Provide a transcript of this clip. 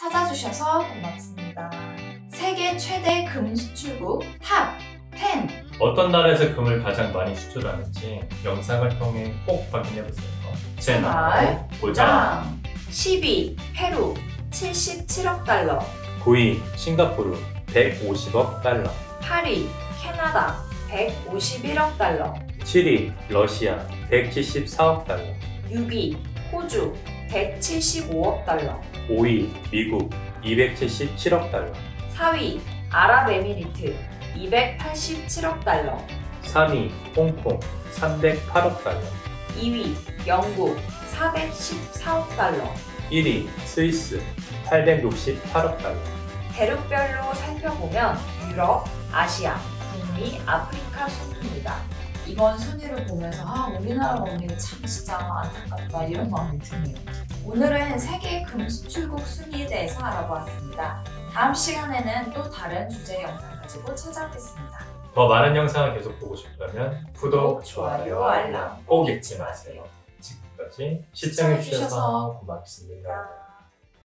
찾아주셔서 고맙습니다. 세계 최대 금 수출국 탑 10. 어떤 나라에서 금을 가장 많이 수출하는지 영상을 통해 꼭 확인해보세요. 채널 고정! 10위 페루 77억 달러. 9위 싱가포르 150억 달러. 8위 캐나다 151억 달러. 7위 러시아 174억 달러. 6위 호주 175억 달러. 5위 미국 277억 달러. 4위 아랍에미리트 287억 달러. 3위 홍콩 308억 달러. 2위 영국 414억 달러. 1위 스위스 868억 달러. 대륙별로 살펴보면 유럽, 아시아, 북미, 아프리카 순입니다. 이번 순위를 보면서 우리나라가 오니까 참 진짜 안타깝다 이런 마음이 드네요. 오늘은 세계 금 수출국 순위에 대해서 알아보았습니다. 다음 시간에는 또 다른 주제 영상 가지고 찾아오겠습니다. 더 많은 영상을 계속 보고 싶다면 구독, 좋아요, 알람 꼭 잊지 마세요. 지금까지 시청해주셔서 고맙습니다.